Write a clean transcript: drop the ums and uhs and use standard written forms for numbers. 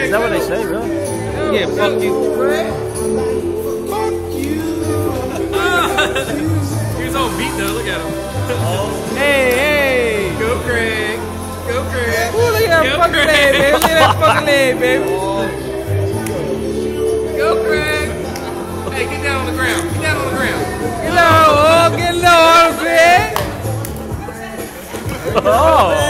Is that what they say, really? Yeah, fuck you. He's on beat though. Look at him. Hey, hey. Go Craig. Go Craig. Ooh, look at that fucking leg, baby. Look at that fucking leg, baby. Go Craig. Hey, get down on the ground. Get down on the ground. Get low, get low, I'm saying. Oh.